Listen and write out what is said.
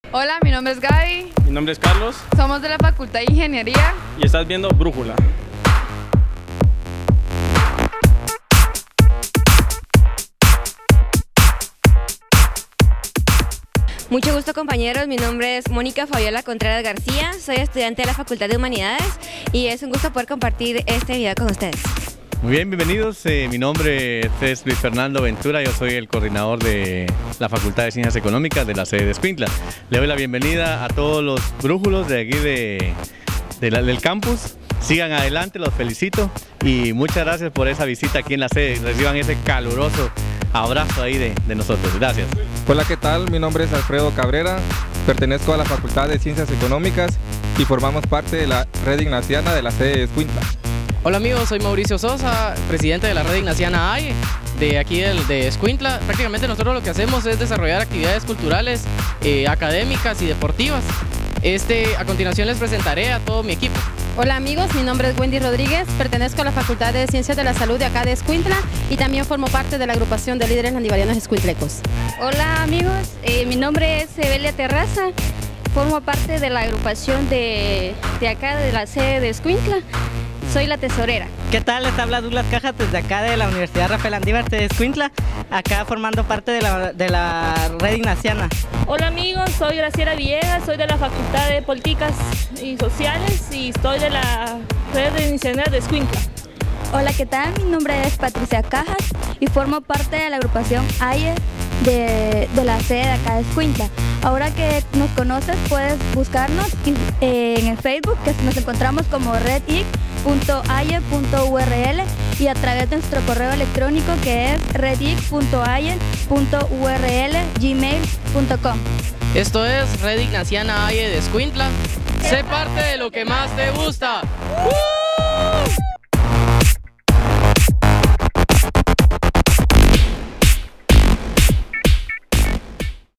Hola, mi nombre es Gaby, Mi nombre es Carlos somos de la Facultad de Ingeniería. y estás viendo Brújula. Mucho gusto, compañeros, mi nombre es Mónica Fabiola Contreras García, soy estudiante de la Facultad de Humanidades y es un gusto poder compartir este video con ustedes. Muy bien, bienvenidos. Mi nombre es Luis Fernando Ventura, yo soy el coordinador de la Facultad de Ciencias Económicas de la sede de Escuintla. Le doy la bienvenida a todos los brújulos de aquí del campus. Sigan adelante, los felicito y muchas gracias por esa visita aquí en la sede. Reciban ese caluroso abrazo ahí de nosotros. Gracias. Hola, ¿qué tal? Mi nombre es Alfredo Cabrera, pertenezco a la Facultad de Ciencias Económicas y formamos parte de la Red Ignaciana de la sede de Escuintla. Hola amigos, soy Mauricio Sosa, presidente de la Red Ignaciana AIE, de aquí de Escuintla. Prácticamente nosotros lo que hacemos es desarrollar actividades culturales, académicas y deportivas. A continuación les presentaré a todo mi equipo. Hola amigos, mi nombre es Wendy Rodríguez, pertenezco a la Facultad de Ciencias de la Salud de acá de Escuintla y también formo parte de la agrupación de líderes landivarianos escuintlecos. Hola amigos, mi nombre es Evelia Terraza, formo parte de la agrupación de acá de la sede de Escuintla, soy la tesorera. ¿Qué tal? Les habla Douglas Cajas desde acá de la Universidad Rafael Andívar de Escuintla, acá formando parte de la Red Ignaciana. Hola amigos, soy Graciela Villegas, soy de la Facultad de Políticas y Sociales y estoy de la Red de Iniciativas de Escuintla. Hola, ¿qué tal? Mi nombre es Patricia Cajas y formo parte de la agrupación AIE de la sede de acá de Escuintla. Ahora que nos conoces, puedes buscarnos en el Facebook, que nos encontramos como redig.aie.url y a través de nuestro correo electrónico que es redig.aie.url@gmail.com. Esto es Red Ignaciana AIE de Escuintla. Sé parte de lo que más te gusta.